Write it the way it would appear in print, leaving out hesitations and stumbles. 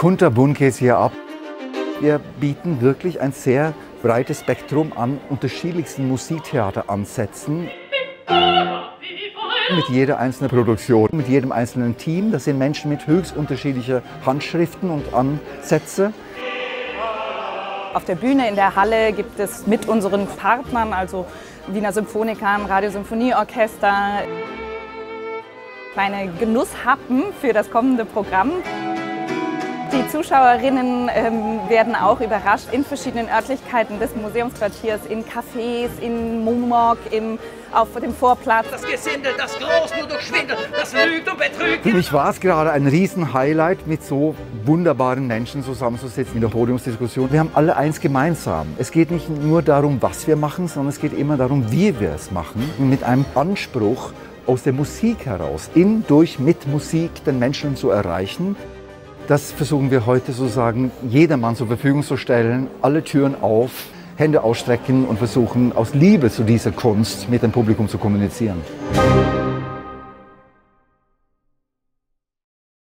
Kunterbunt geht es hier ab. Wir bieten wirklich ein sehr breites Spektrum an unterschiedlichsten Musiktheateransätzen. Mit jeder einzelnen Produktion, mit jedem einzelnen Team. Das sind Menschen mit höchst unterschiedlichen Handschriften und Ansätzen. Auf der Bühne in der Halle gibt es mit unseren Partnern, also Wiener Symphonikern, Radiosymphonieorchester, kleine Genusshappen für das kommende Programm. Die Zuschauerinnen werden auch überrascht in verschiedenen Örtlichkeiten des Museumsquartiers, in Cafés, in Momok, auf dem Vorplatz. Das Gesindel, das groß nur durch Schwindel, das lügt und betrügt. Für mich war es gerade ein Riesen-Highlight, mit so wunderbaren Menschen zusammenzusitzen in der Podiumsdiskussion. Wir haben alle eins gemeinsam. Es geht nicht nur darum, was wir machen, sondern es geht immer darum, wie wir es machen. Und mit einem Anspruch aus der Musik heraus, mit Musik den Menschen zu erreichen. Das versuchen wir heute sozusagen jedermann zur Verfügung zu stellen. Alle Türen auf, Hände ausstrecken und versuchen aus Liebe zu dieser Kunst mit dem Publikum zu kommunizieren.